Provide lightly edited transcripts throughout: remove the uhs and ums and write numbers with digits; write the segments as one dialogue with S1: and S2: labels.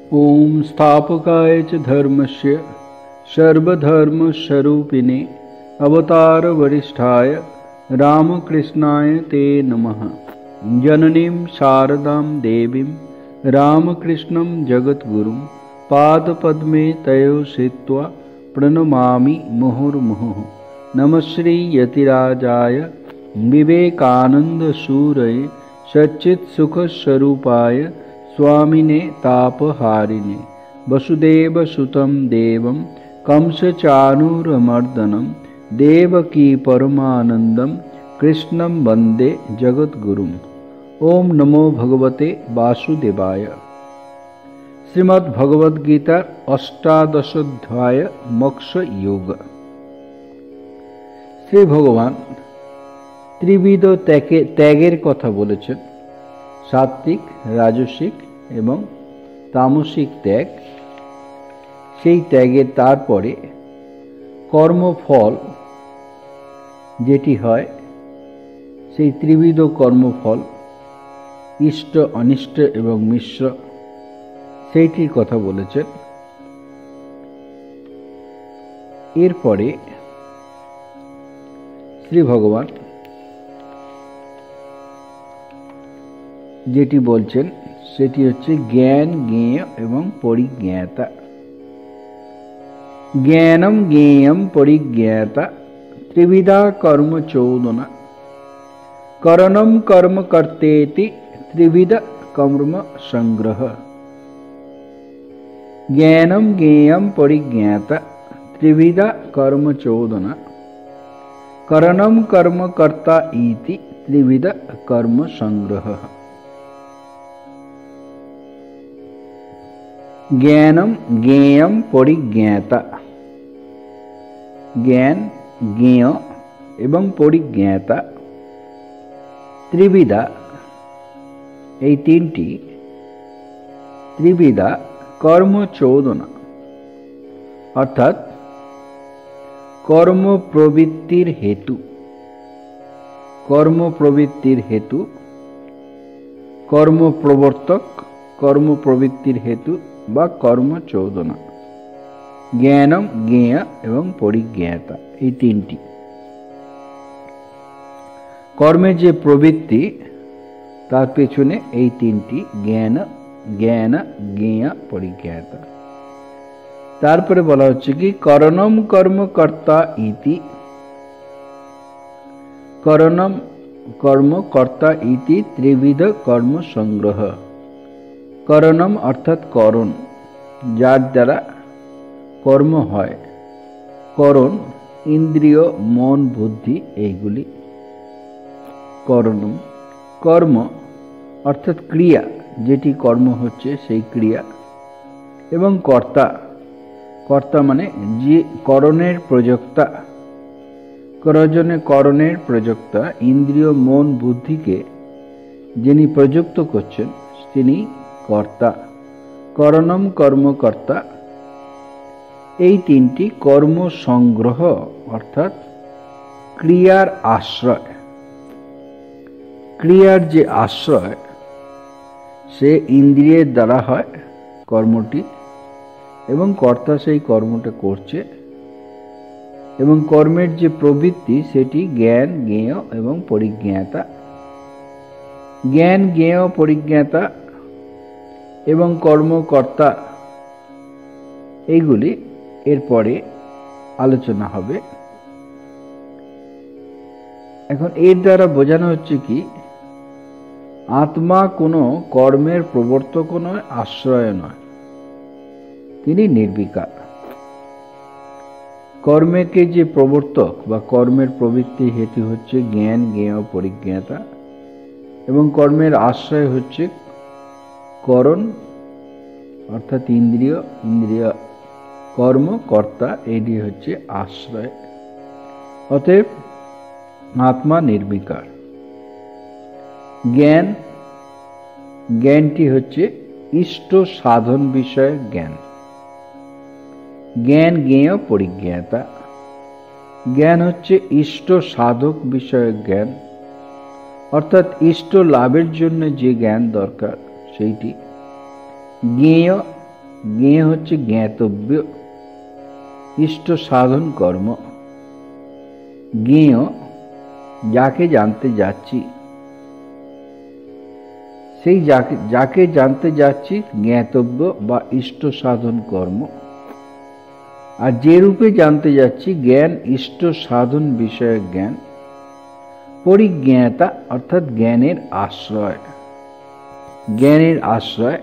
S1: ओम स्थापकाय च धर्मस्य सर्वधर्मस्वरूपिणे अवतार वरिष्ठाय रामकृष्णाय ते नमः। जननीं शारदां देवीं रामकृष्णं जगद्गुरुं पादपद्मे तयो श्रित्वा प्रणमामि मुहुर्मुहुः। नमः श्री यतिराजाय विवेकानन्दसूरये सच्चित्सुखस्वरूपाय स्वामिने तापहारिणे वसुदेवसुतं देवं कंसचाणूरमर्दनं देवकी परमानन्दं कृष्णं वन्दे जगद्गुरुम्। ओम नमो भगवते वासुदेवाय। श्रीमद्भगवद्गीता अष्टादशोध्याय मोक्ष योग। श्री भगवान त्रिविध त्यागेर कथा बोलेছেন। सात्विक, राजसिक एवं तामसिक त्याग। সেই ত্যাগের তারপরে কর্মফল যেটি হয় সেই ত্রিবিধ কর্মফল ইষ্ট, অনিষ্ট এবং মিশ্র সেইটির কথা বলেছেন। এরপরে শ্রী ভগবান যেটি বলছেন সেটি হচ্ছে জ্ঞান, জ্ঞেয় এবং পরিজ্ঞাতা। জ্ঞানম জ্ঞেয়ম পরিজ্ঞাতা ত্রিবিধা কর্ম চৌদনা করণম কর্ম কর্তেতি ত্রিবিধ কর্ম সংগ্রহ। জ্ঞানম জ্ঞেয়ম পরিজ্ঞাতা ত্রিবিধা কর্ম চৌদনা করণম কর্ম কর্তা ইতি ত্রিবিধ কর্ম সংগ্রহ। ज्ञानम ज्ञेयम परिज्ञाता। ज्ञान, ज्ञेय एवं परिज्ञाता त्रिविधा, এই তিনটি ত্রিবিধা কর্ম চৌদনা অর্থাৎ কর্ম প্রবৃত্তির হেতু। কর্ম প্রবৃত্তির হেতু, কর্ম প্রবর্তক, কর্ম প্রবৃত্তির হেতু বা কর্ম চৌদনা। জ্ঞানম, জ্ঞেয় এবং পরিজ্ঞাতা এই তিনটি। কর্মের যে প্রবৃত্তি তার পেছনে এই তিনটি জ্ঞান, জ্ঞেয়, পরিজ্ঞাতা। তারপরে বলা হচ্ছে কি করণম কর্ম কর্তা ইতি। করণম কর্ম কর্তা ইতি ত্রিবিধ কর্ম সংগ্রহ। করণম অর্থাৎ করণ, যার দ্বারা কর্ম হয়। করণ ইন্দ্রিয়, মন, বুদ্ধি এইগুলি করণম। কর্ম অর্থাৎ ক্রিয়া, যেটি কর্ম হচ্ছে সেই ক্রিয়া। এবং কর্তা, কর্তা মানে যে করণের প্রযোক্তা। করণের প্রযোক্তা ইন্দ্রিয়, মন, বুদ্ধিকে যিনি প্রযুক্ত করছেন তিনি কর্তা। করণম কর্মকর্তা। এই তিনটি কর্ম সংগ্রহ অর্থাৎ ক্রিয়ার আশ্রয়। ক্রিয়ার যে আশ্রয় সে ইন্দ্রিয়ের দ্বারা হয় কর্মটি, এবং কর্তা সেই কর্মটা করছে। এবং কর্মের যে প্রবৃত্তি সেটি জ্ঞান, জ্ঞেয় এবং পরিজ্ঞাতা। জ্ঞান, জ্ঞেয়, পরিজ্ঞাতা এবং কর্মকর্তা এইগুলি এরপরে আলোচনা হবে। এখন এর দ্বারা বোঝানো হচ্ছে কি আত্মা কোনো কর্মের প্রবর্তক নয়, আশ্রয় নয়, তিনি নির্বিকার। কর্মকে যে প্রবর্তক বা কর্মের প্রবৃত্তি হেতু হচ্ছে জ্ঞান, জ্ঞেয়, পরিজ্ঞাতা, এবং কর্মের আশ্রয় হচ্ছে করণ অর্থাৎ ইন্দ্রিয়, ইন্দ্রিয় কর্ম, কর্তা এটি হচ্ছে আশ্রয়। অতএব আত্মা নির্বিকার। জ্ঞান, জ্ঞানটি হচ্ছে ইষ্ট সাধন বিষয়ক জ্ঞান। জ্ঞান, জ্ঞেয়, পরিজ্ঞাতা। জ্ঞান হচ্ছে ইষ্ট সাধক বিষয়ক জ্ঞান, অর্থাৎ ইষ্ট লাভের জন্য যে জ্ঞান দরকার সেইটি। জ্ঞেয় জ্ঞেয় হচ্ছে জ্ঞাতব্য, ইষ্ট সাধন কর্ম। জ্ঞেয় যাকে জানতে যাচ্ছি, সেই যাকে জানতে যাচ্ছি জ্ঞাতব্য বা ইষ্ট সাধন কর্ম। আর যে রূপে জানতে যাচ্ছি জ্ঞান ইষ্ট সাধন বিষয়ক জ্ঞান। পরিজ্ঞাতা অর্থাৎ জ্ঞানের আশ্রয়, জ্ঞানের আশ্রয়।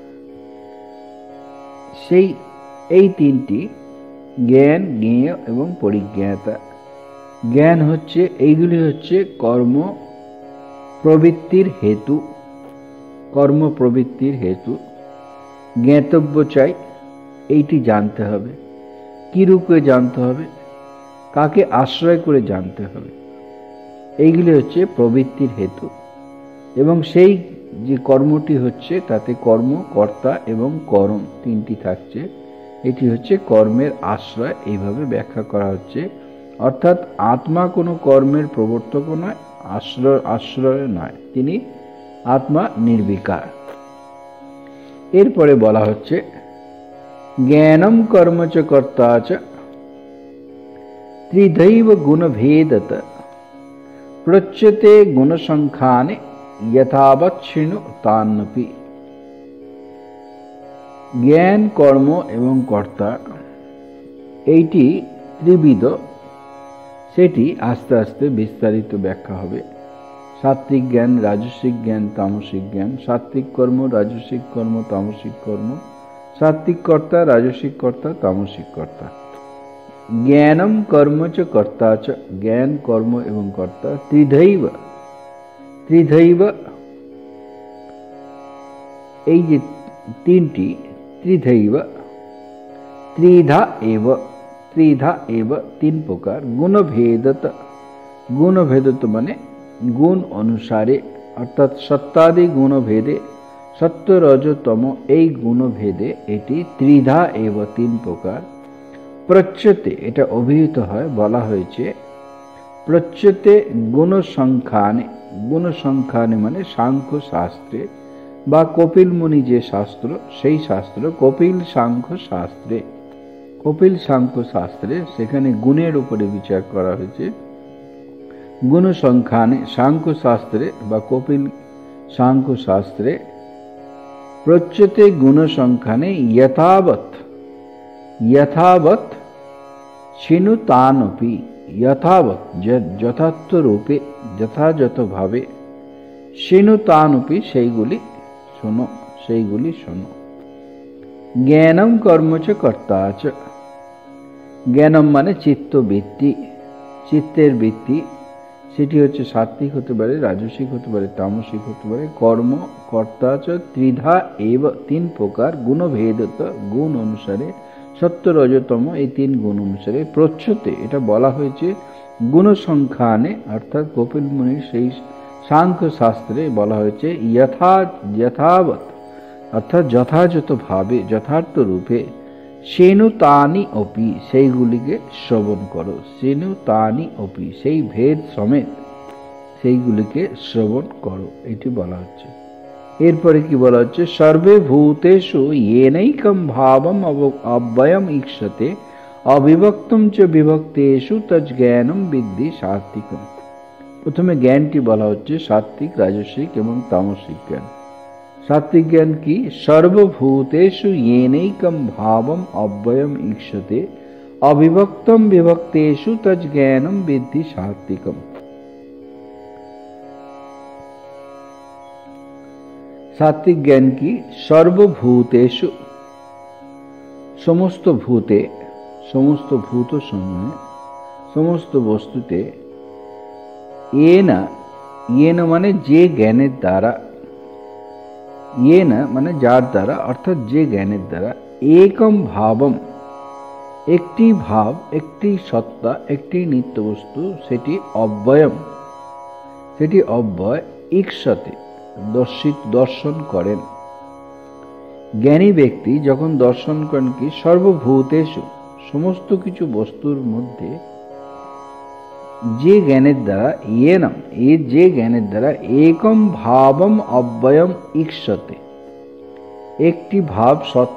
S1: এই তিনটি জ্ঞান, জ্ঞেয় এবং পরিজ্ঞাতা। জ্ঞান হচ্ছে, এইগুলি হচ্ছে কর্ম প্রবৃত্তির হেতু, কর্ম প্রবৃত্তির হেতু। জ্ঞাতব্য চাই, এইটি জানতে হবে। কি রূপে জানতে হবে, কাকে আশ্রয় করে জানতে হবে, এইগুলি হচ্ছে প্রবৃত্তির হেতু। এবং সেই যে কর্মটি হচ্ছে তাতে কর্ম, কর্তা এবং করণ তিনটি থাকছে। এটি হচ্ছে কর্মের আশ্রয়, এইভাবে ব্যাখ্যা করা হচ্ছে। অর্থাৎ আত্মা কোনো কর্মের প্রবর্তকও নয়, আশ্রয় নয়, তিনি আত্মা নির্বিকার। এরপরে বলা হচ্ছে জ্ঞানম কর্ম চ কর্তা চ ত্রিধৈব গুণভেদত প্রচ্যতে গুণসংখ্যানে যথাবৎ শৃণু তান্নপি। জ্ঞান, কর্ম এবং কর্তা এইটি ত্রিবিধ, সেটি আস্তে আস্তে বিস্তারিত ব্যাখ্যা হবে। সাত্ত্বিক জ্ঞান, রাজসিক জ্ঞান, তামসিক জ্ঞান। সাত্ত্বিক কর্ম, রাজসিক কর্ম, তামসিক কর্ম। সাত্ত্বিক কর্তা, রাজসিক কর্তা, তামসিক কর্তা। জ্ঞানম কর্ম চ কর্তা চ, জ্ঞান, কর্ম এবং কর্তা। ত্রিধৈব, ত্রিধৈব এই যে তিনটি, ত্রিধৈব, ত্রিধা এব, ত্রিধা এব তিন প্রকার। গুণভেদত, গুণভেদত মানে গুণ অনুসারে, অর্থাৎ সত্তাদি গুণভেদে, সত্য রজ তম এই গুণভেদে এটি ত্রিধা এব তিন প্রকার। প্রচ্যতে এটা অভিহিত হয়, বলা হয়েছে প্রচ্যতে গুণসংখ্যানে, গুণসংখ্যানে মানে সাংখ্য শাস্ত্রে বা কপিল মুনি যে শাস্ত্র, সেই শাস্ত্র কপিল সাংখ্য শাস্ত্রে, কপিল সাংখ্য শাস্ত্রে সেখানে গুণের উপরে বিচার করা হয়েছে। গুণসংখ্যানে সাংখ্য শাস্ত্রে বা কপিল সাংখ্য শাস্ত্রে প্রচ্যতে গুণসংখ্যানে যথাবৎ, যথাবৎ শৃণু তানপি, যথাবৎ যথার্থ রূপে, যথাযথভাবে, শৃণু তানপি সেইগুলি শোনো, সেইগুলি শোনো। জ্ঞানম কর্ম চ কর্তা চ, জ্ঞানম মানে চিত্তবৃত্তি, চিত্তের বৃত্তি, সেটি হচ্ছে সাত্ত্বিক হতে পারে, রাজসিক হতে পারে, তামসিক হতে পারে। কর্ম, কর্তা চ ত্রিধা এব তিন প্রকার। গুণভেদত গুণ অনুসারে, সত্য রজতম এই তিন গুণ অনুসারে। প্রচ্ছতে এটা বলা হয়েছে গুণসংখ্যানে, অর্থাৎ কপিল মুনির সেই সাংখ্য শাস্ত্রে বলা হয়েছে যথাবৎ অর্থাৎ যথাযথভাবে, যথার্থ রূপে। সেনু তানি অপি সেইগুলিকে শ্রবণ করো, সেনু তানি অপি সেই ভেদ সমেত সেইগুলিকে শ্রবণ করো, এটি বলা হচ্ছে। এরপরে কি বলা হচ্ছে সর্বে ভূতেষু येनैकं ভাবম অব্যয়ম ঈক্ষতে অবিভক্তম চ বিভক্তেষু তজ্জ্ঞানম বিদ্ধি সাত্ত্বিকম। প্রথমে জ্ঞানটি বলা হচ্ছে সাত্ত্বিক, রাজসিক এবং তামসিক জ্ঞান। সাত্ত্বিক জ্ঞান কি? সর্বভূতেষু येनैकं ভাবম অব্যয়ম ঈক্ষতে অবিভক্তম বিভক্তেষু তজ্জ্ঞানম বিদ্ধি সাত্ত্বিকম। সাত্ত্বিক জ্ঞান কি? সর্বভূতেষু সমস্ত ভূতে, সমস্ত ভূত সমূহে, সমস্ত বস্তুতে, येन মানে যে জ্ঞানের দ্বারা, येन মানে যার দ্বারা, অর্থাৎ যে জ্ঞানের দ্বারা, একম ভাবম একটি ভাব, একটি সত্তা, একটি নিত্য বস্তু, সেটি অব্যয়ম, সেটি অব্যয়, ঈক্ষতে দর্শন করেন। জ্ঞানী ব্যক্তি যখন দর্শন করেন কি সর্বভূতেষু সমস্ত কিছু বস্তুর মধ্যে যে জ্ঞানের দ্বারা, येनम যে জ্ঞানের দ্বারা, একম ভাবম অব্যয়ম ঈক্ষতে একটি ভাব, সত্তা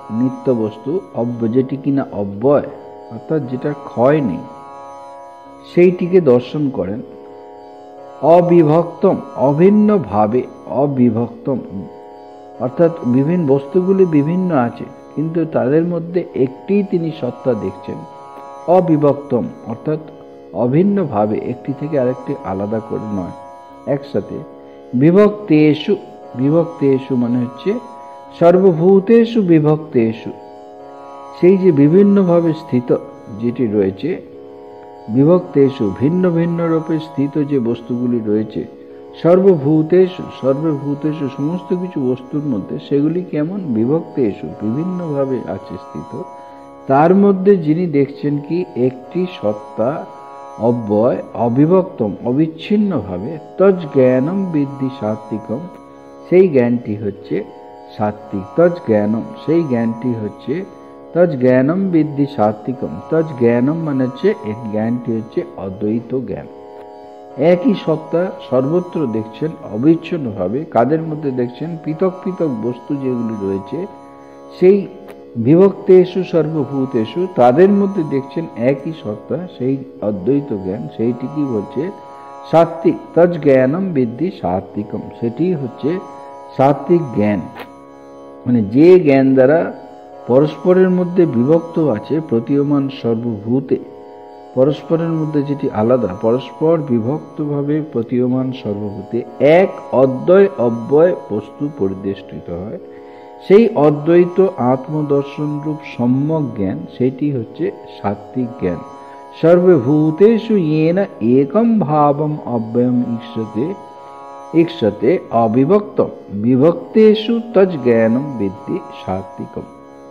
S1: নিত্য বস্তু, যেটি কিনা অব্যয় অর্থাৎ যেটা ক্ষয় নেই, সেইটিকে দর্শন করেন। অবিভক্তম, অভিন্ন ভাবে, অবিভক্তম অর্থাৎ বিভিন্ন বস্তুগুলি বিভিন্ন আছে, কিন্তু তাদের মধ্যে একটিই তিনি সত্তা দেখছেন। অবিভক্তম অর্থাৎ অভিন্ন ভাবে, একটি থেকে আরেকটি আলাদা করে নয়, একসাথে। বিভক্তেষু, বিভক্তেষু মানে হচ্ছে সর্বভূতেষু বিভক্তেষু, সেই যে বিভিন্নভাবে স্থিত যেটি রয়েছে, বিভক্তেষু ভিন্ন ভিন্ন রূপে স্থিত যে বস্তুগুলি রয়েছে, সর্বভূতেষু, সর্বভূতেষু সমস্ত কিছু বস্তুর মধ্যে সেগুলি কেমন, বিভক্তেষু বিভিন্নভাবে আছে স্থিত, তার মধ্যে যিনি দেখছেন কি একটি সত্তা অব্যয় অবিভক্তম অবিচ্ছিন্নভাবে, তজ জ্ঞানম বিদ্ধি সাত্বিকম, সেই জ্ঞানটি হচ্ছে সাত্বিক। তজ জ্ঞানম সেই জ্ঞানটি হচ্ছে, তজ জ্ঞানম বিদ্ধি সাত্বিকম, তজ জ্ঞানম মানে হচ্ছে এই জ্ঞানটি হচ্ছে অদ্বৈত জ্ঞান। একই সত্তা সর্বত্র দেখছেন অবিচ্ছিন্নভাবে, কাদের মধ্যে দেখছেন, পৃথক পৃথক বস্তু যেগুলি রয়েছে সেই বিভক্তেষু সর্বভূতেষু, তাদের মধ্যে দেখছেন একই সত্তা, সেই অদ্বৈত জ্ঞান, সেইটি কি বলছে সাত্বিক। তজ জ্ঞানম বিদ্ধি সাত্বিকম, সেটি হচ্ছে সাত্বিক জ্ঞান। মানে যে জ্ঞান দ্বারা পরস্পরের মধ্যে বিভক্ত আছে প্রতীয়মান সর্বভূতে, পরস্পরের মধ্যে যেটি আলাদা, পরস্পর বিভক্তভাবে প্রতীয়মান সর্বভূতে এক অদ্বয় অব্যয় বস্তু পরিবেষ্টিত হয়, সেই অদ্বৈত আত্মদর্শন রূপ সম্যক জ্ঞান, সেটি হচ্ছে সাত্বিক জ্ঞান। সর্বভূতেষু येन एकं भावम अव्ययम ईक्षते, ईक्षते अविभक्तम विभक्तेषु तज জ্ঞানম বিদ্ধি সাত্বিকম।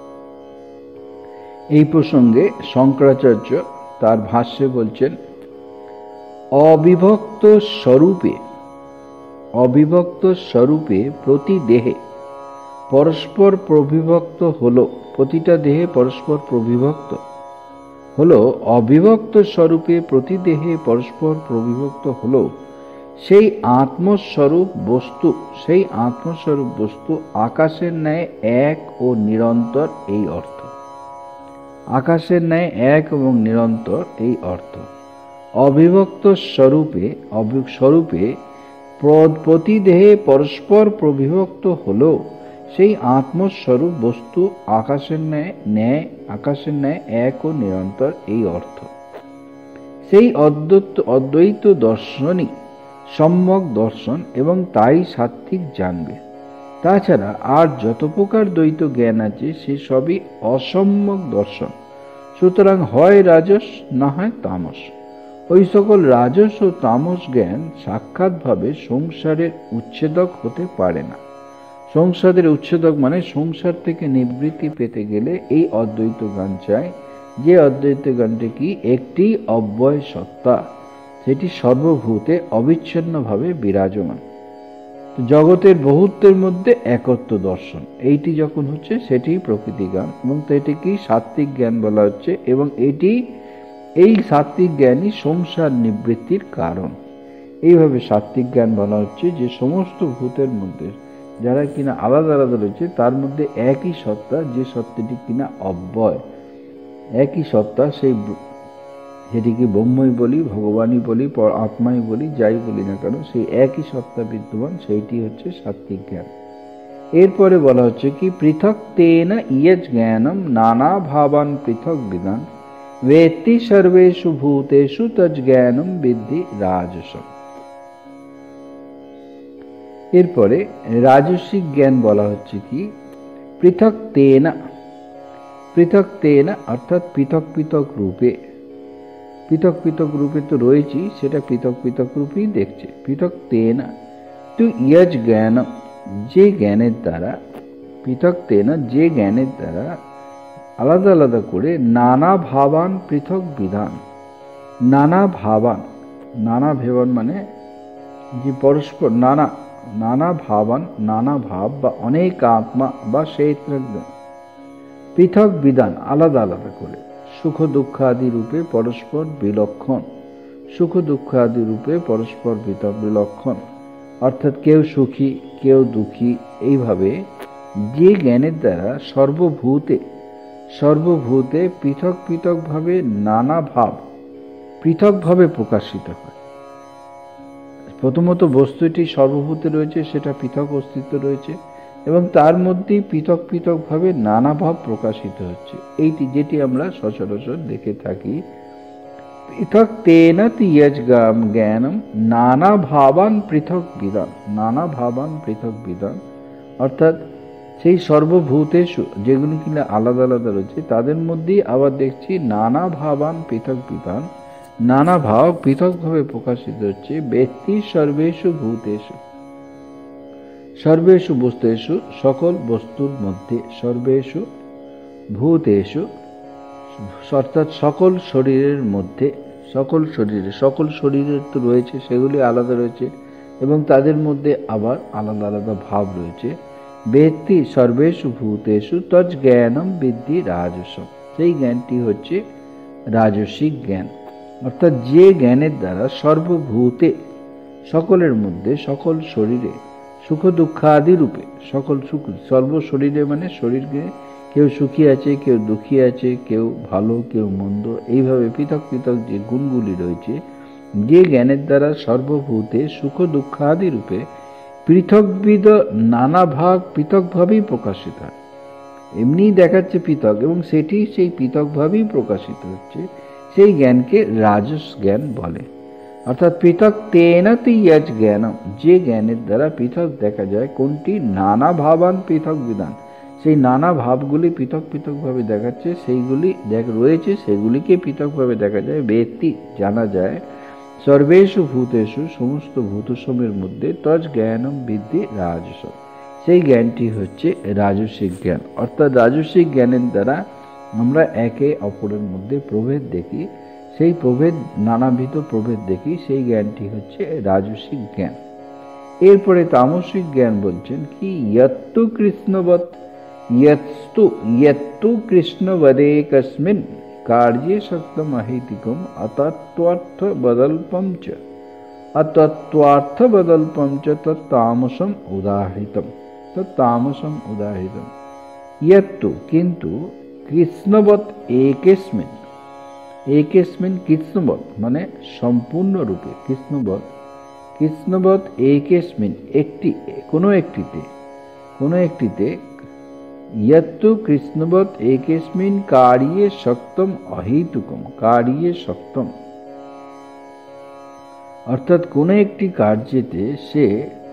S1: এই প্রসঙ্গে শঙ্করাচার্য তার ভাষ্যে বলছেন, অবিভক্ত স্বরূপে, অবিভক্ত স্বরূপে প্রতি দেহে পরস্পর প্রবিভক্ত হলো, প্রতিটা দেহে পরস্পর প্রবিভক্ত হলো, অবিভক্ত স্বরূপে প্রতি দেহে পরস্পর প্রবিভক্ত হলো সেই আত্মস্বরূপ বস্তু, সেই আত্মস্বরূপ বস্তু আকাশের ন্যায় এক ও নিরন্তর, এই অর্থ। আকাশের ন্যায় এক এবং নিরন্তর, এই অর্থ। অবিভক্ত স্বরূপে, স্বরূপে প্রতি দেহে পরস্পর প্রবিভক্ত হলো সেই আত্মস্বরূপ বস্তু আকাশের ন্যায়, আকাশের ন্যায় এক ও নিরন্তর, এই অর্থ। সেই অদ্বৈত দর্শনই সম্যক দর্শন এবং তাই সাত্বিক জানবে। তাছাড়া আর যত প্রকার দ্বৈত জ্ঞান আছে সে সবই অসম্যক দর্শন। সুতরাং হয় রাজস না হয় তামস। ওই সকল রাজস ও তামস জ্ঞান সাক্ষাৎভাবে সংসারের উচ্ছেদক হতে পারে না। সংসারের উচ্ছেদক মানে সংসার থেকে নিবৃত্তি পেতে গেলে এই অদ্বৈত জ্ঞান চাই, যে অদ্বৈত জ্ঞানটি কি একটি অব্যয় সত্তা, সেটি সর্বভূতে অবিচ্ছিন্নভাবে বিরাজমান। জগতের বহুত্বের মধ্যে একত্ব দর্শন, এইটি যখন হচ্ছে সেটি প্রকৃতি জ্ঞান, এবং এটিকে সাত্বিক জ্ঞান বলা হচ্ছে, এবং এই সাত্বিক জ্ঞানই সংসার নিবৃত্তির কারণ। এইভাবে সাত্বিক জ্ঞান বলা হচ্ছে যে সমস্ত ভূতের মধ্যে যারা কিনা আলাদা আলাদা রয়েছে তার মধ্যে একই সত্তা, যে সত্তাটি কিনা অব্যয়, একই সত্তা, সেই যেটিকে ব্রহ্মই বলি, ভগবানই বলি, আত্মাই বলি, যাই বলি না কেন, সেই একই সত্তা বিদ্যমান, সেইটি হচ্ছে সাত্বিক জ্ঞান। এরপরে বলা হচ্ছে কি, পৃথক তেন ইয়জ জ্ঞানম নানা ভাবান পৃথক বিদান वेत्ति सर्वेषु भूतेषु तज জ্ঞানম বিদ্ধি রাজসম। এরপরে রাজসিক জ্ঞান বলা হচ্ছে কি, পৃথক তেনা, পৃথক তেনা অর্থাৎ পৃথক পৃথক রূপে, পৃথক পৃথক রূপে তো রয়েছি, সেটা পৃথক পৃথক রূপেই দেখছে। পৃথক তেনা তু ইয়জ জ্ঞানম, যে জ্ঞানের দ্বারা, পৃথক তেনা যে জ্ঞানের দ্বারা আলাদা আলাদা করে নানা ভাবান পৃথক বিধান, নানা ভাবান, নানা ভেবান মানে যে পরস্পর নানা, নানা ভাবান নানা ভাব বা অনেক আত্মা বা ক্ষেত্রজ্ঞ, পৃথক বিধান আলাদা আলাদা করে, সুখ দুঃখ আদি রূপে পরস্পর বিলক্ষণ, সুখ দুঃখ আদি রূপে পরস্পর বিলক্ষণ, অর্থাৎ কেউ সুখী কেউ দুঃখী, এইভাবে যে জ্ঞানের দ্বারা সর্বভূতে পৃথক পৃথকভাবে নানা ভাব পৃথকভাবে প্রকাশিত হয়। প্রথমত বস্তুটি সর্বভূতে রয়েছে, সেটা পৃথক অস্তিত্ব রয়েছে, এবং তার মধ্যেই পৃথক পৃথকভাবে নানা ভাব প্রকাশিত হচ্ছে। এইটি যেটি আমরা সচরাচর দেখে থাকি। পৃথক তেন জ্ঞানম নানা ভাবান পৃথক বিধান, অর্থাৎ সেই সর্বভূতেষু যেগুলি কিনা আলাদা আলাদা রয়েছে তাদের মধ্যেই আবার দেখছি নানা ভাবান পৃথক বিধান, নানা ভাব পৃথকভাবে প্রকাশিত হচ্ছে। ব্যক্তি সর্বেষু বস্তুষু, সকল বস্তুর মধ্যে, সর্বেষু ভূতেষু অর্থাৎ সকল শরীরের মধ্যে, সকল শরীরের তো রয়েছে, সেগুলি আলাদা রয়েছে এবং তাদের মধ্যে আবার আলাদা আলাদা ভাব রয়েছে। ব্যক্তি সর্বেষু ভূতেষু তজ জ্ঞানম বিদ্ধি রাজসম, সেই জ্ঞানটি হচ্ছে রাজসিক জ্ঞান। অর্থাৎ যে জ্ঞানের দ্বারা সর্বভূতে, সকলের মধ্যে, সকল শরীরে, সুখ দুঃখাদি রূপে, সকল সুখ, সর্বশরীরে মানে শরীরকে, কেউ সুখী আছে, কেউ দুঃখী আছে, কেউ ভালো, কেউ মন্দ, এইভাবে পৃথক পৃথক যে গুণগুলি রয়েছে, যে জ্ঞানের দ্বারা সর্বভূতে সুখ দুঃখাদি রূপে পৃথকবিধ নানা ভাগ পৃথকভাবেই প্রকাশিত হয়। এমনিই দেখাচ্ছে পৃথক এবং সেটি সেই পৃথকভাবেই প্রকাশিত হচ্ছে, সেই জ্ঞানকে রাজস জ্ঞান বলে। অর্থাৎ পৃথক তেন ইয়াজ জ্ঞানম, যে জ্ঞানের দ্বারা পৃথক দেখা যায়, কোনটি নানা ভাবান পৃথক বিধান, সেই নানা ভাবগুলি পৃথক পৃথকভাবে দেখাচ্ছে, সেইগুলি রয়েছে, সেগুলিকে পৃথকভাবে দেখা যায়। ব্যক্তি জানা যায়, সর্বেষু ভূতেষু সমস্ত ভূতসমূহের মধ্যে, তজ জ্ঞানম বিদ্ধি রাজসম, সেই জ্ঞানটি হচ্ছে রাজসিক জ্ঞান। অর্থাৎ রাজসিক জ্ঞানের দ্বারা আমরা একে অপরের মধ্যে প্রভেদ দেখি, সেই প্রভেদ, নানাবিধ প্রভেদ দেখি, সেই জ্ঞানটি হচ্ছে রাজসিক জ্ঞান। এরপরে তামসিক জ্ঞান বলছেন কি, यत्तु कृष्णवदेकस्मिन् कार्ये शक्तम् अहेतुकम् अतत्त्वार्थबदल्पं च तत्तामसम् उदाहृतम्। यत्तु किन्तु कृष्णवत् एकस्मिन् कृष्णवत् माने सम्पूर्ण रूपे, कृष्णवत् एकस्मिन् एकटी, कोनो एकटीते यत्तु कृष्णवत् एकस्मिन् कार्ये शक्तम् अहेतुकम्, कार्ये शक्तम् অর্থাৎ কোনো একটি কার্যেতে সে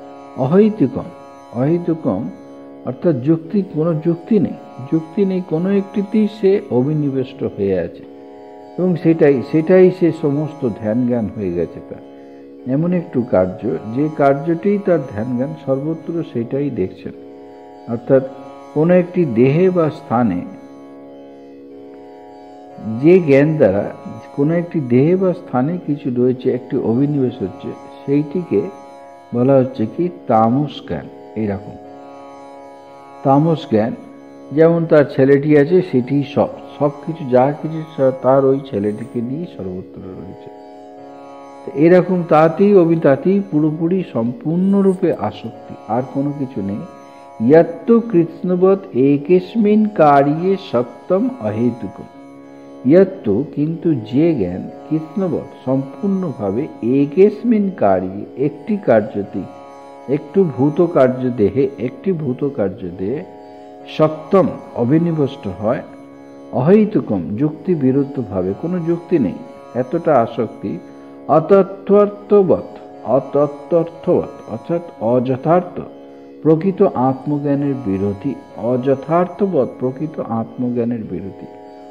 S1: অহৈতুকম অর্থাৎ কোনো যুক্তি নেই, কোনো একটিতেই সে অভিনিবিষ্ট হয়ে আছে এবং সেটাই সে সমস্ত ধ্যান জ্ঞান হয়ে গেছে তার। এমন একটু কার্য, যে কার্যটি তার ধ্যান জ্ঞান, সর্বত্র সেটাই দেখছেন। অর্থাৎ কোনো একটি দেহে বা স্থানে, যে জ্ঞান দ্বারা কোনো একটি দেহে বা স্থানে কিছু রয়েছে, একটি অভিনিবেশ হচ্ছে, সেইটিকে বলা হচ্ছে কি তামস জ্ঞান। এইরকম তামস জ্ঞান, যেমন তার ছেলেটি আছে, সেটি সবকিছু যা কিছু তার ওই ছেলেটিকে নিয়ে সর্বত্র রয়েছে, এরকম তাতেই পুরোপুরি সম্পূর্ণরূপে আসক্তি, আর কোনো কিছু নেই। यत्तु कृष्णवत् एकस्मिन् कार्ये शक्तम् अहेतुकम्, यत्तु किन्तु जे ज्ञान कृष्णवत् सम्पूर्णभावे एकस्मिन् कार्ये एकटी कार्यते, एकटु भूत कार्य देहे, एकटी भूत कार्य देहे शक्तम अभिनिविष्ट हय, अहेतुकम যুক্তি বিরুদ্ধ ভাবে, কোনো যুক্তি নেই, এতটা আসক্তি। অতত্ত্বার্থবৎ অর্থাৎ অযথার্থ, প্রকৃত আত্মজ্ঞানের বিরোধী, অযথার্থবৎ প্রকৃত আত্মজ্ঞানের বিরোধী।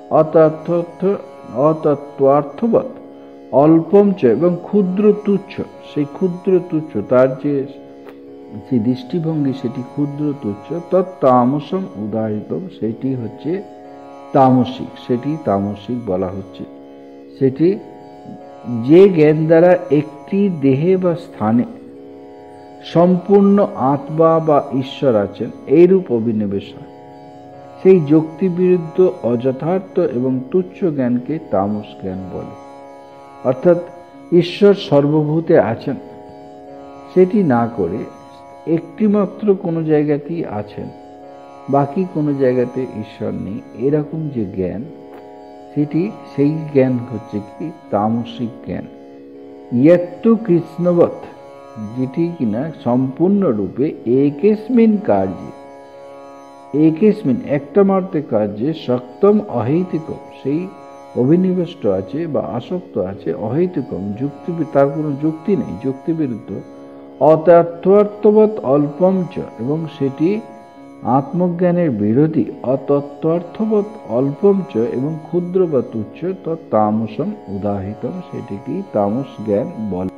S1: অতত্ত্বার্থবৎ অল্পম চ, এবং ক্ষুদ্র তুচ্ছ, সেই ক্ষুদ্র তুচ্ছ, তার যে দৃষ্টিভঙ্গি সেটি ক্ষুদ্র তুচ্ছ। তৎতামসম উদাহৃতম, সেটি হচ্ছে তামসিক, সেটি তামসিক বলা হচ্ছে। সেটি যে জ্ঞান দ্বারা একটি দেহে বা স্থানে সম্পূর্ণ আত্মা বা ঈশ্বর আছেন এইরূপ অভিনিবেশ হয়, সেই যুক্তিবিরুদ্ধ অযথার্থ এবং তুচ্ছ জ্ঞানকে তামস জ্ঞান বলে। অর্থাৎ ঈশ্বর সর্বভূতে আছেন সেটি না করে একটিমাত্র কোনো জায়গাতেই আছেন, বাকি কোনো জায়গাতে ঈশ্বর নেই, এরকম যে জ্ঞান, সেই জ্ঞান হচ্ছে কি তামসিক জ্ঞান। ইয়ত্তু কৃষ্ণবৎ, যেটি কিনা সম্পূর্ণরূপে একেস্মিন কার্যে, একেস্মিন একটা মাত্র কার্যে সক্তম অহৈতুকম, সেই অভিনিবেষ্ট আছে বা আসক্ত আছে, অহৈতুকম যুক্তি, তার কোনো যুক্তি নেই, যুক্তি বিরুদ্ধ, অতত্ত্বার্থবৎ অল্পম চ, এবং সেটি আত্মজ্ঞানের বিরোধী, অতত্ত্বার্থবৎ অল্পম চ, এবং ক্ষুদ্র বা তুচ্ছ, তামসম উদাহৃতম, সেটিকে তামস জ্ঞান বলে।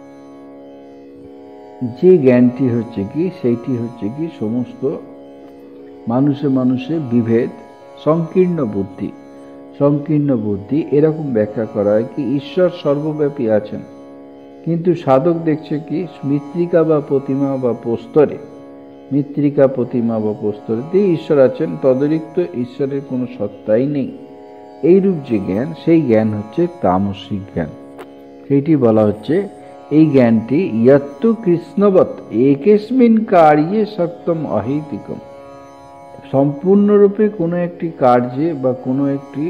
S1: যে জ্ঞানটি হচ্ছে কি, সেইটি হচ্ছে কি সমস্ত মানুষে বিভেদ, সংকীর্ণ বুদ্ধি, এরকম ব্যাখ্যা করা হয় কি ঈশ্বর সর্বব্যাপী আছেন, কিন্তু সাধক দেখছে কি মৃত্তিকা বা প্রতিমা বা প্রস্তরে ঈশ্বর আছেন, তদরিক্ত ঈশ্বরের কোনো সত্তাই নেই। এইরূপ যে জ্ঞান, সেই জ্ঞান হচ্ছে তামসিক জ্ঞান। সেইটি বলা হচ্ছে এই জ্ঞানটি ইয়ত্তু কৃষ্ণবৎ একেস্মিন কার্যে সক্তম অহৈতুকম, সম্পূর্ণরূপে কোনো একটি কার্যে বা কোনো একটি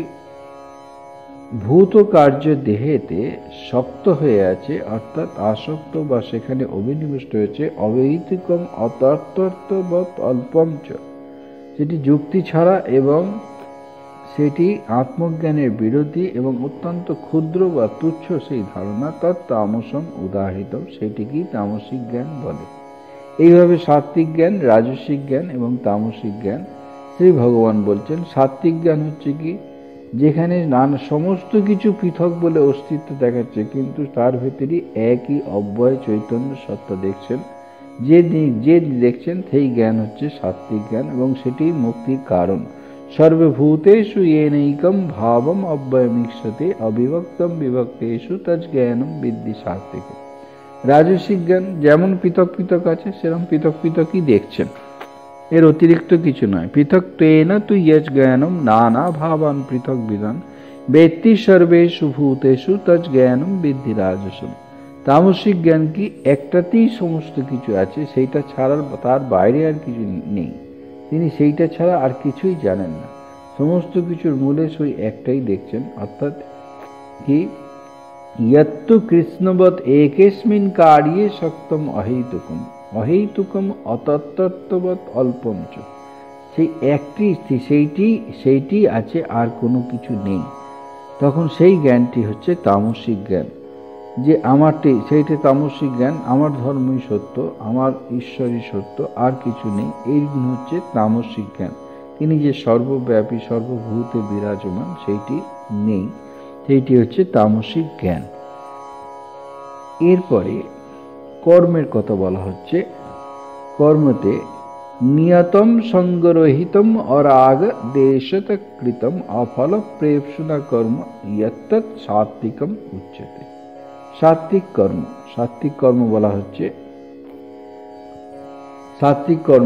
S1: ভূত কার্য দেহেতে শক্ত হয়ে আছে, অর্থাৎ আসক্ত বা সেখানে অভিনিবিষ্ট হয়েছে, অবৈতিকম অতত্ত্ববৎ অল্পম চ, সেটি যুক্তি ছাড়া এবং সেটি আত্মজ্ঞানের বিরোধী এবং অত্যন্ত ক্ষুদ্র বা তুচ্ছ সেই ধারণা, তামসম উদাহৃত, সেটিকেই তামসিক জ্ঞান বলে। এইভাবে সাত্ত্বিক জ্ঞান, রাজসিক জ্ঞান এবং তামসিক জ্ঞান শ্রী ভগবান বলছেন। সাত্ত্বিক জ্ঞান হচ্ছে কি যেখানে সমস্ত কিছু পৃথক বলে অস্তিত্ব দেখাচ্ছে, কিন্তু তার ভেতরই একই অব্যয় চৈতন্য সত্তা দেখছেন, যে দেখছেন সেই জ্ঞান হচ্ছে সাত্ত্বিক জ্ঞান, এবং সেটি মুক্তির কারণ। সর্বভূতেষু येनैकं ভাবম অব্যয়মীক্ষতে অবিভক্তম বিভক্তেষু তজ্জ্ঞানম বিদ্ধি সাত্ত্বিকম। রাজসিক জ্ঞান যেমন পৃথক পৃথক আছে সেরকম পৃথক পৃথকই দেখছেন, এর অতিরিক্ত কিছু নয়। পৃথক তেন তু ইয়ৎ জ্ঞানম নানা ভাবান পৃথক বিধান বেত্তি সর্বেষু ভূতেষু তজ্জ্ঞানম বিদ্ধি রাজসম। তামসিক জ্ঞান কি একটাতেই সমস্ত কিছু আছে, সেইটা ছাড়ার তার বাইরে আর কিছু নেই, তিনি সেইটা ছাড়া আর কিছুই জানেন না, সমস্ত কিছুর মূলে সেই একটাই দেখছেন, অর্থাৎ কি ইয়ত্তু কৃষ্ণবৎ একেস্মিন কার্যে সক্তম অহৈতুকম অতত্ত্ববৎ অল্পম চ, সেই একটি সেইটি আছে, আর কোনো কিছু নেই। তখন সেই জ্ঞানটি হচ্ছে তামসিক জ্ঞান, যে সেইটা তামসিক জ্ঞান, আমার ধর্মই সত্য, আমার ঈশ্বরই সত্য, আর কিছু নেই, এই হচ্ছে তামসিক জ্ঞান। তিনি যে সর্বব্যাপী সর্বভূতে বিরাজমান সেইটি নেই, সেইটি হচ্ছে তামসিক জ্ঞান। এরপরে কর্মের কথা বলা হচ্ছে। কর্মতে নিয়তম সঙ্গরহিতম অরাগ দেশত কৃতম অফল প্রেপসুনা কর্ম ইয়ত্তৎ সাত্ত্বিকম উচ্যতে। সাত্ত্বিক কর্ম বলা হচ্ছে, সাত্ত্বিক কর্ম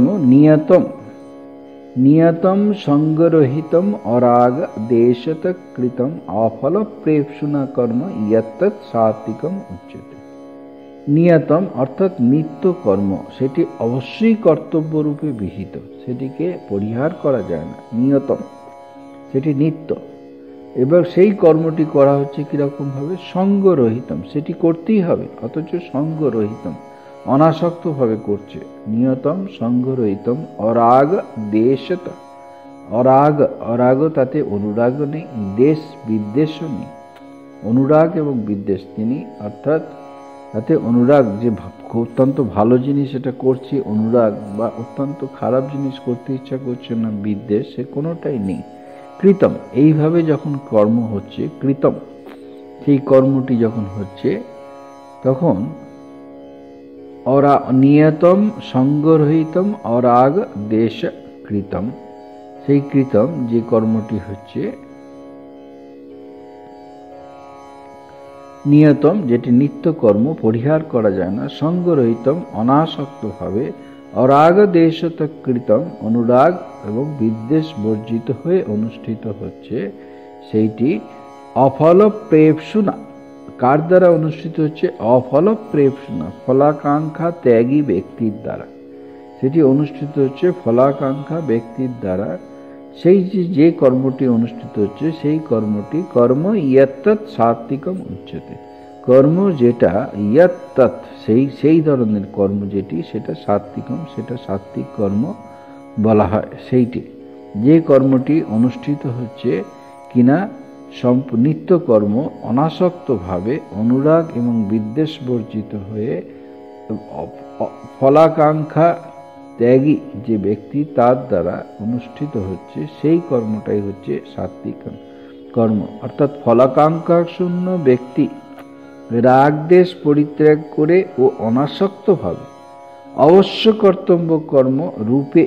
S1: নিয়তম সঙ্গরহিতম অরাগ দেশত কৃতম অফল প্রেপসুনা কর্ম ইয়ত্তৎ সাত্ত্বিকম উচ্যতে। নিয়তম অর্থাৎ নিত্য কর্ম, সেটি অবশ্যই কর্তব্যরূপে বিহিত, সেটিকে পরিহার করা যায় না, নিয়তম সেটি নিত্য। এবার সেই কর্মটি করা হচ্ছে কিরকম ভাবে, সঙ্গরহিতম, সেটি করতেই হবে, অথচ সঙ্গরহিতম অনাসক্ত ভাবে করছে। নিয়তম সঙ্গরহিতম অরাগ দেশত, অরাগ তাতে অনুরাগ নেই, দেশ বিদ্বেষও নেই। অনুরাগ এবং বিদ্বেষ তিনি, অর্থাৎ তাতে অনুরাগ, যে অত্যন্ত ভালো জিনিস এটা করছি অনুরাগ, বা অত্যন্ত খারাপ জিনিস করতে ইচ্ছা করছে না বিদ্বেষ, সে কোনোটাই নেই। কৃতম, এইভাবে যখন কর্ম হচ্ছে, কৃতম সেই কর্মটি যখন হচ্ছে, তখন নিয়তম সঙ্গরহিতম অরাগ দেশ কৃতম, সেই কৃতম যে কর্মটি হচ্ছে, নিয়তম যেটি নিত্য কর্ম, পরিহার করা যায় না, সঙ্গরহিতম অনাসক্ত ভাবে, অরাগ দেশত কৃতম অনুরাগ এবং বিদ্বেষ বর্জিত হয়ে অনুষ্ঠিত হচ্ছে, সেইটি অফল প্রেপসুনা, কার দ্বারা অনুষ্ঠিত হচ্ছে, অফল প্রেপসুনা ফলাকাঙ্ক্ষা ত্যাগী ব্যক্তির দ্বারা। সেটি অনুষ্ঠিত হচ্ছে ফলাকাঙ্ক্ষা ব্যক্তির দ্বারা। সেই যে কর্মটি অনুষ্ঠিত হচ্ছে সেই কর্মটি কর্ম ইয়ত্তৎ সাত্বিকম উচ্যতে। কর্ম যেটা ইয়ত্তৎ সেই ধরনের কর্ম যেটি, সেটা সাত্বিকম, সেটা সাত্বিক কর্ম বলা হয়। সেইটি যে কর্মটি অনুষ্ঠিত হচ্ছে কিনা নিত্যকর্ম অনাসক্তভাবে অনুরাগ এবং বিদ্বেষ বর্জিত হয়ে ফলাকাঙ্ক্ষা ত্যাগী যে ব্যক্তি তার দ্বারা অনুষ্ঠিত হচ্ছে সেই কর্মটাই হচ্ছে সাত্বিক কর্ম। অর্থাৎ ফলাকাঙ্ক্ষা শূন্য ব্যক্তি রাগ দেশ পরিত্যাগ করে ও অনাসক্তভাবে অবশ্য কর্তব্য কর্ম রূপে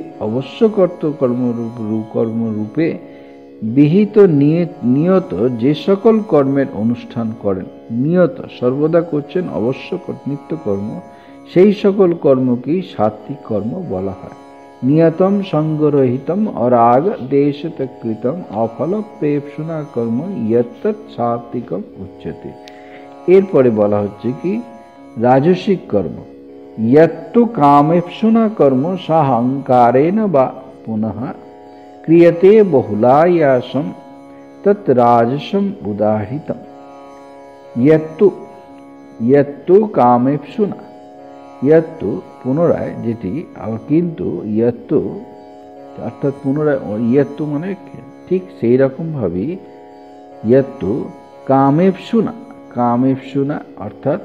S1: কর্মরূপে বিহিত নিয়ত যে সকল কর্মের অনুষ্ঠান করেন, নিয়ত সর্বদা করছেন অবশ্য নিত্যকর্ম, সেই সকল কর্মকেই সাত্বিক কর্ম বলা হয়। নিয়তম সঙ্গরহিতম অরাগ দেশতকৃতম অফল প্রেপসুনা কর্ম ইয়ত্তৎ সাত্বিকম উচ্যতে। এরপরে বলা হচ্ছে কি রাজসিক কর্ম। यत्तु कामेप्सुना कर्म साहंकारेण वा पुनः क्रियते बहुलायासं तत् राजसम उदाहृतम। यत्तु कामेप्सुना, यत्तु पुनराय जेटी और किन्तु यत्तु अर्थात पुनराय यत्तु माने ठीक सेई रकम भावे यत्तु कामेप्सुना अर्थात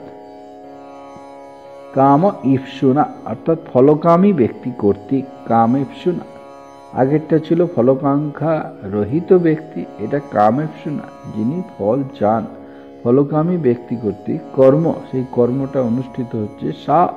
S1: কাম ইপসুনা অর্থাৎ ফলকামী ব্যক্তি কর্তৃক। কাম ইপসুনা আগেরটা ছিল ফলকাঙ্ক্ষা রহিত ব্যক্তি, এটা কাম ইপসুনা যিনি ফল চান, ফলকামী ব্যক্তি কর্তৃক কর্ম, সেই কর্মটা অনুষ্ঠিত হচ্ছে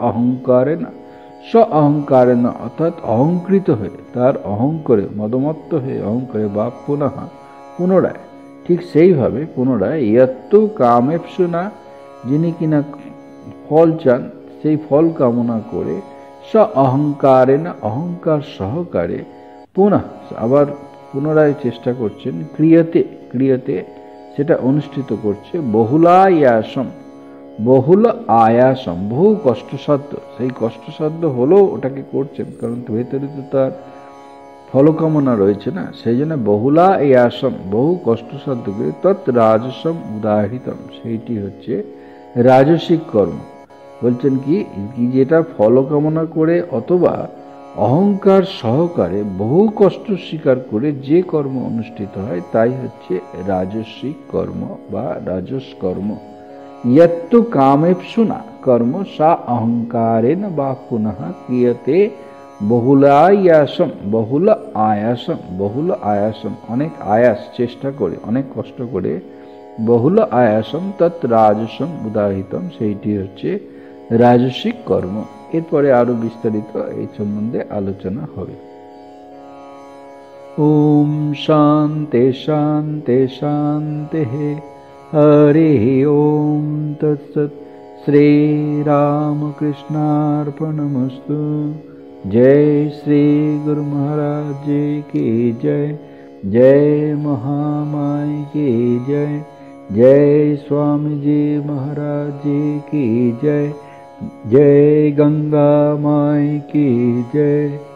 S1: অহংকারে না অর্থাৎ অহংকৃত হয়ে, তার অহংকারে মদমত্ত হয়ে অহংকারে বা পুনরায় ঠিক সেইভাবে পুনরায় ইয়ত্তু কাম ইপসুনা যিনি কিনা ফল চান সেই ফল কামনা করে অহংকারে না অহংকার সহকারে আবার পুনরায় চেষ্টা করছেন ক্রিয়াতে সেটা অনুষ্ঠিত করছে বহুল আয়াসম বহু কষ্টসাধ্য, সেই কষ্টসাধ্য হলেও ওটাকে করছেন কারণ ভেতরে তো তার ফলকামনা রয়েছে না, সেই জন্য বহুলা আয়াসম বহু কষ্টসাধ্য করে তৎ রাজসম উদাহৃতম সেইটি হচ্ছে রাজসিক কর্ম। বলছেন কি যেটা ফলকামনা করে অথবা অহংকার সহকারে বহু কষ্ট স্বীকার করে যে কর্ম অনুষ্ঠিত হয় তাই হচ্ছে রাজসিক কর্ম বা রাজস কর্ম। यत्तु कामेप्सुना कर्म सा अहंकारेण वा पुनः क्रियते बहुल आयासम अनेक आयास चेष्टा करे अनेक कष्ट करे बहुल आयासम तत् राजसम उदाहृतम সেইটি হচ্ছে রাজসিক কর্ম। এরপরে আরো বিস্তারিত এই সম্বন্ধে আলোচনা হবে। ওম শান্তি শান্তি শান্তি हरि ओम तत्सत्। श्री रामकृष्णार्पणमस्तु। जय श्री गुरु महाराज जी की जय। जय महामाई की जय। जय स्वामी जी महाराज जी की जय। जय गंगा माई की जय।